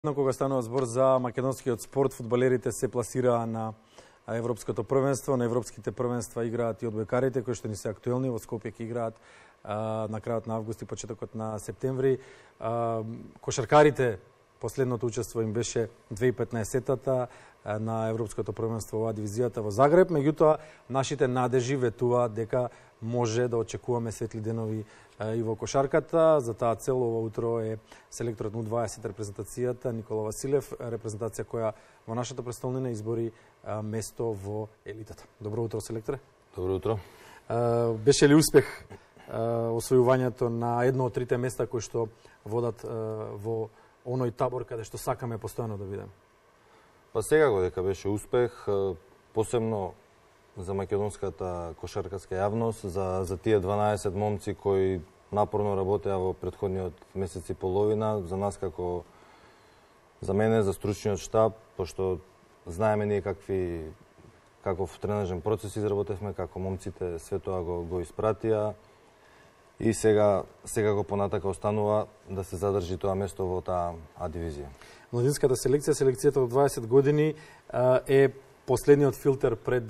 Кога станува збор за македонскиот спорт, фудбалерите се пласираа на Европското првенство. На европските првенства играат и одбојкарите, кои што ни се актуелни. Во Скопје ќе играат на крајот на август и почетокот на септември. Кошаркарите, последното учество им беше 2015-та на Европското првенство во дивизијата во Загреб. Меѓутоа, нашите надежи ветуваат дека може да очекуваме светли денови и во кошарката. За таа цел ова утро е селекторот на U20 репрезентацијата Никола Василев, репрезентација која во нашата престолнина избори место во елитата. Добро утро, селекторе. Добро утро. Беше ли успех освојувањето на едно од трите места кои што водат во оној табор каде што сакаме постојано да видиме? Па секако дека беше успех, посебно за македонската кошаркарска јавност, за тие 12 момци кои напорно работеа во претходниот месец и половина, за нас за мене, за стручниот штаб, пошто знаеме ние каков тренажен процес изработевме, како момците све тоа го испратија и сега го понатака останува да се задржи тоа место во таа А дивизија. Младинската селекцијата од 20 години е последниот филтер пред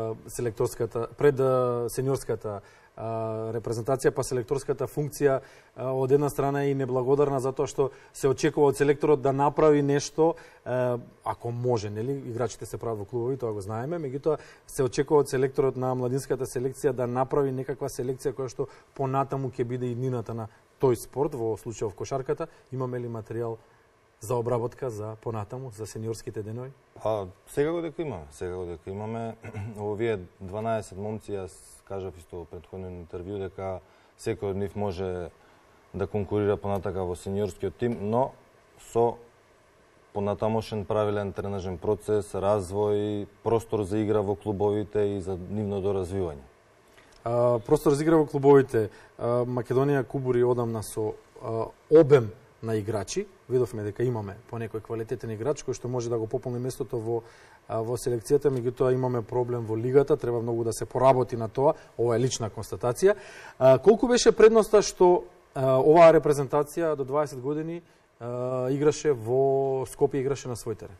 сениорската репрезентација, па селекторската функција од една страна е и неблагодарна затоа што се очекува од селекторот да направи нешто, ако може, нели, играчите се прават во клубови, тоа го знаеме, меѓутоа се очекува од селекторот на младинската селекција да направи некаква селекција која што понатаму ќе биде иднината на тој спорт, во случајов кошарката. Имаме ли материјал за обработка за понатаму, за сениорските денови? Секако дека имаме. Овие 12 момци, јас кажав исто во претходно интервју дека секој од нив може да конкурира понатака во сениорскиот тим, но со понатамошен правилен тренажен процес, развој, простор за игра во клубовите и за нивно доразвивање. Простор за игра во клубовите. Македонија кубури одамна со обем на играчи. Видовме дека имаме по некој квалитетен играч кој што може да го пополни местото во селекцијата, меѓутоа имаме проблем во лигата, треба многу да се поработи на тоа. Ова е лична констатација. Колку беше предноста што оваа репрезентација до 20 години играше во Скопје, играше на свој терен?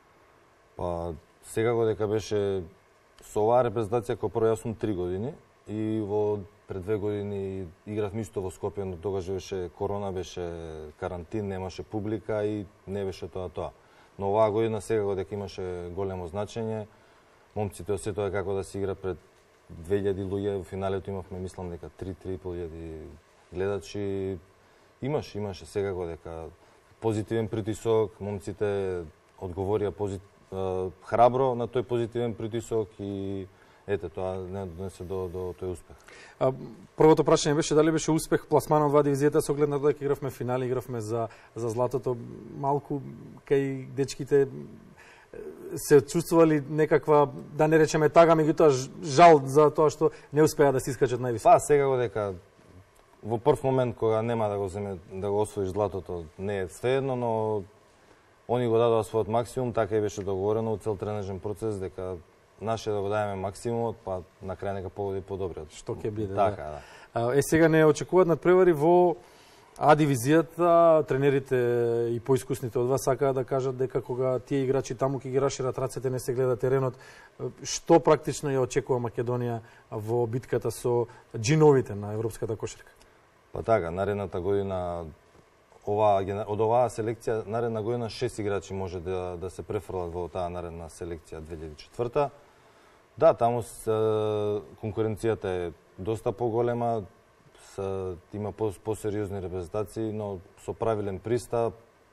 Па секако дека беше со оваа репрезентација кој прво јас сум 3 години и пред 2 години игравме исто во Скопје, но тогаш беше корона, беше карантин, немаше публика и не беше тоа. Но оваа година секако дека имаше големо значење. Момците осетоа како да се игра пред 2000 луѓе, во финалето имавме, мислам дека 3-3.500 гледачи. Имаше секако дека позитивен притисок, момците одговорија храбро на тој позитивен притисок и ете, тоа не донесе до тој успех. Првото прашање беше дали беше успех пласманот во дивизијата со оглед на тоа дека игравме финали, игравме за златото. Малку кај дечките се чувствували некаква, да не речеме тага, меѓутоа жал за тоа што не успеа да се искачат највисоко. Па секако дека во прв момент кога нема да го освоиш златото не е свеедно, но они го дадоа својот максимум, така и беше договорено во цел тренажен процес дека наше да го даеме максимумот, па на крај нека погоди подобриот. Што ќе биде, така, да. Сега не очекуваат надпревари во А дивизијата. Тренерите и поискусните од вас сакаат да кажат дека кога тие играчи таму ќе ги рашират рацете, не се гледа теренот. Што практично ја очекува Македонија во битката со џиновите на европската кошарка? Па така, наредната година од оваа селекција наредна година 6 играчи може да се префрлат во таа наредна селекција 2004. Да, таму конкуренцијата е доста поголема, има посериозни репрезентации, но со правилен пристап,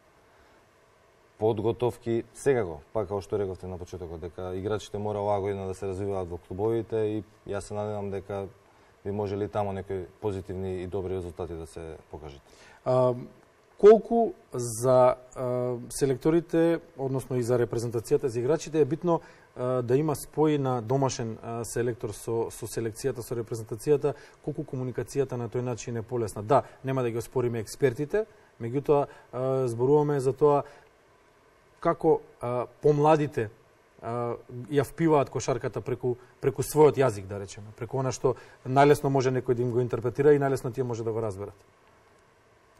подготовки, секако, па како што рековте на почетокот, дека играчите мора оваа година да се развиваат во клубовите и јас се надевам дека би можели таму некои позитивни и добри резултати да се покажат. Колку за селекторите, односно и за репрезентацијата за играчите е битно да има спој на домашен селектор со селекцијата, со репрезентацијата, колку комуникацијата на тој начин е полесна. Да, нема да ги оспориме експертите, меѓутоа зборуваме за тоа како помладите ја впиваат кошарката преку својот јазик, да речеме, преку она што најлесно може некој да им го интерпретира и најлесно тие може да го разберат.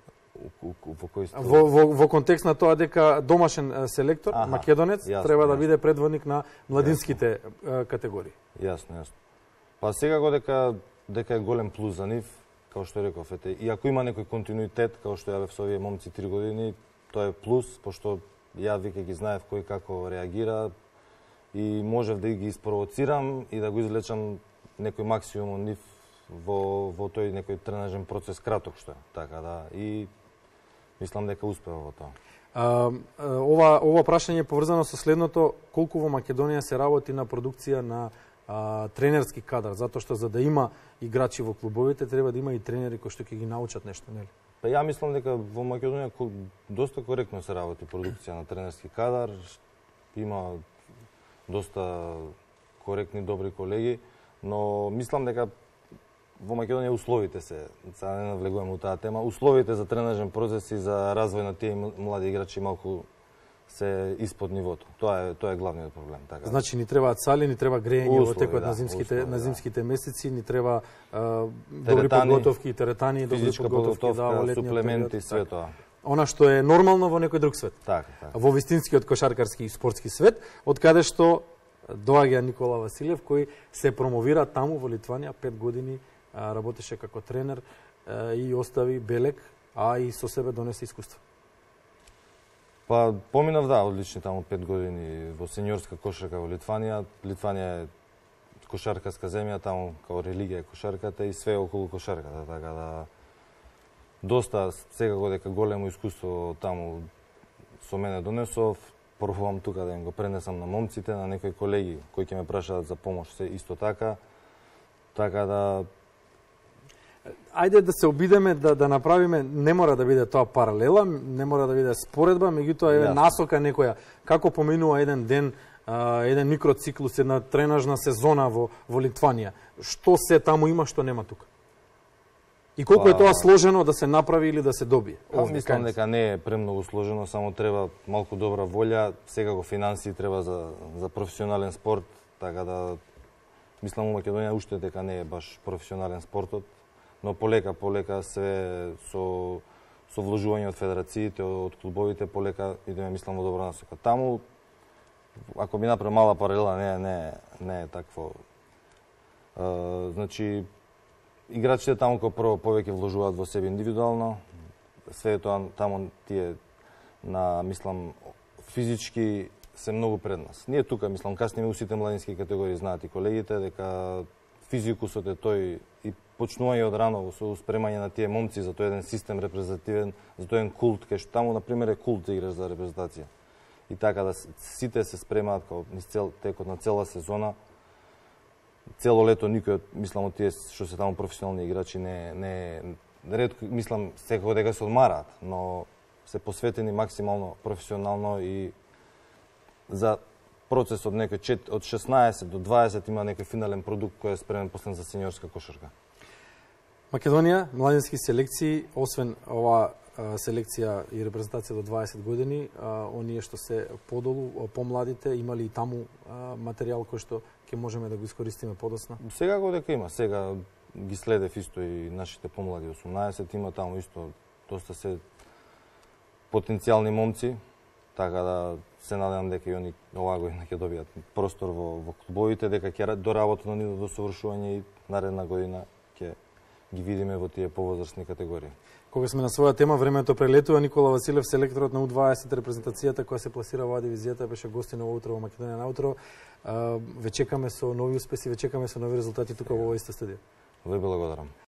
во кој сте... Во контекст на тоа дека домашен селектор, македонец, треба да биде предводник на младинските категории. Јасно. Па секако дека е голем плюс за нив, као што реков, и ако има некој континуитет, као што јавев со овие момци 3 години, тоа е плюс, пошто ја веќе ги знаев кој како реагира и можев да ги испровоцирам и да го извлечам некој максимум од нив во тој некој тренажен процес краток што е. Така да, и мислам дека успева во тоа. Ова прашање е поврзано со следното: колку во Македонија се работи на продукција на тренерски кадар, затоа што за да има играчи во клубовите треба да има и тренери кои што ќе ги научат нешто, нели? Па ја мислам дека во Македонија доста коректно се работи продукција на тренерски кадар. Има доста коректни, добри колеги, но мислам дека во Македонија условите се, сега не навлегувам у таа тема, условите за тренажен процес и за развој на тие млади играчи малку се испод нивото. Тоа е главниот проблем, така. Значи ни требаат сали, ни треба грејење во текот на зимските месеци, ни треба добри подготовки, теретани, добри подготовки, суплементи, све тоа. Она што е нормално во некој друг свет. Така. Во вистинскиот кошаркарски и спортски свет, од каде што доаѓа Никола Василев, кој се промовира таму во Литванија, 5 години работеше како тренер и остави белег, а и со себе донесе искуство. Па поминав одлични таму 5 години во сениорска кошарка во Литванија. Литванија е кошаркарска земја, таму као религија е кошарката и све околу кошарката, така да доста секако дека големо искуство таму со мене донесов. Пробувам тука да им го пренесам на момците, на некои колеги кои ќе ме прашаат за помош, се исто така. Така да ајде да се обидеме да направиме, не мора да биде тоа паралела, не мора да биде споредба, меѓутоа е насока некоја како поминува еден ден, еден микроциклус, една тренажна сезона во Литванија. Што се таму има што нема тука? И колку е тоа сложено да се направи или да се добие? Мислам дека не е премногу сложено, само треба малку добра волја, секако финансии треба за професионален спорт, така да мислам у Македонија уште дека не е баш професионален спортот, но полека се со вложување од федерациите, од клубовите, полека идеме мислам во добра насока. Таму, ако би направил мала паралела, не е такво. Значи, играчите таму како прво повеќе вложуваат во себе индивидуално, све тоа таму тие мислам физички се многу пред нас. Ние тука мислам касниме у сите младински категории, знаат и колегите дека физикусот е тој и почнување од рано со спремање на тие момци за тој еден систем репрезентативен, за тој еден култ, кај што таму на пример е култ да играш за репрезентација. И така да сите се спремаат како низ текот на цела сезона. Цело лето никој мислам од тие што се таму професионални играчи не ретко мислам секој дека се одмараат, но се посветени максимално професионално и за процес од некој од 16 до 20 има некој финален продукт кој е спремен после за сениорска кошарка. Македонија, младински селекции, освен ова селекција и репрезентација до 20 години, оние што се подолу, помладите, имали и таму материјал кој што ќе можеме да го искористиме подоцна? Секако дека има. Сега ги следев исто и нашите помлади 18, има таму исто доста се потенцијални момци, така да се надевам дека и они оваа година ќе добијат простор во клубовите, дека ќе доработат на нивото до совршување и наредна година ќе ги видиме во тие повозрастни категории. Кога сме на своја тема, времето прелетува. Никола Василев, селекторот на У20 репрезентацијата која се пласира во дивизијата, беше гостин во утро во Македонија на утро. Ве чекаме со нови успеси, ве чекаме со нови резултати тука во оваа иста студија. Ве благодарам.